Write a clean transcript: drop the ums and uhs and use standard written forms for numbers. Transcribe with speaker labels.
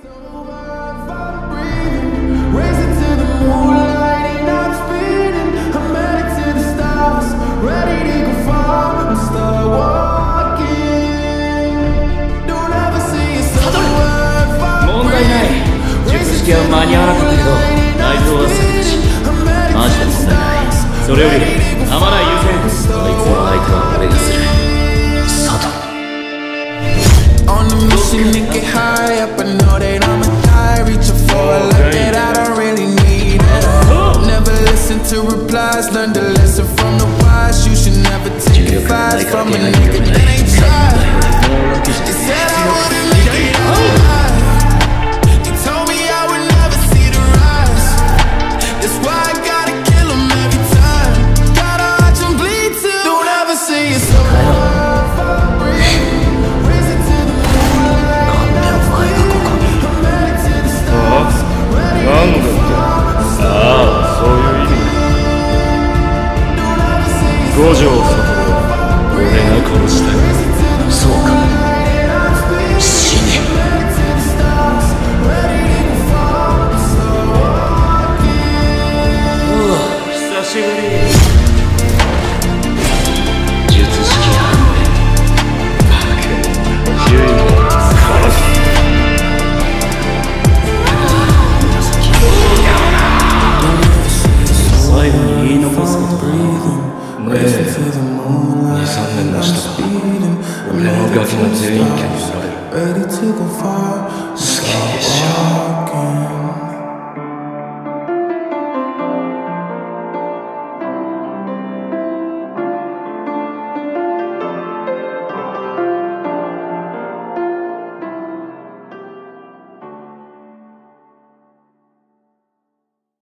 Speaker 1: 術式は間に合わなかったけど内臓は避けたしマジで問題ない。それより天内優先、あいつの相手は俺がする。佐藤
Speaker 2: On the mission to get high up, I know that I'ma die. Reaching for a life that I don't really need it. Never listen to replies, learn the lesson from the wise. You should never take advice from a nigga that ain't tried. They said I wouldn't make it alive. They told me I would never see the rise. That's why I gotta kill them every time. Gotta watch them bleed too. Don't ever say it's over.
Speaker 3: なんだって。ああ、そういう意味。五条悟は俺が殺した。
Speaker 1: そうか。死ね。
Speaker 3: 久しぶり。
Speaker 1: 術式反
Speaker 3: 応。ユイを殺す。最後に言い残すことだ。ねえ、2、3年もしたら俺のガキが全員家に売られる。好きでしょ。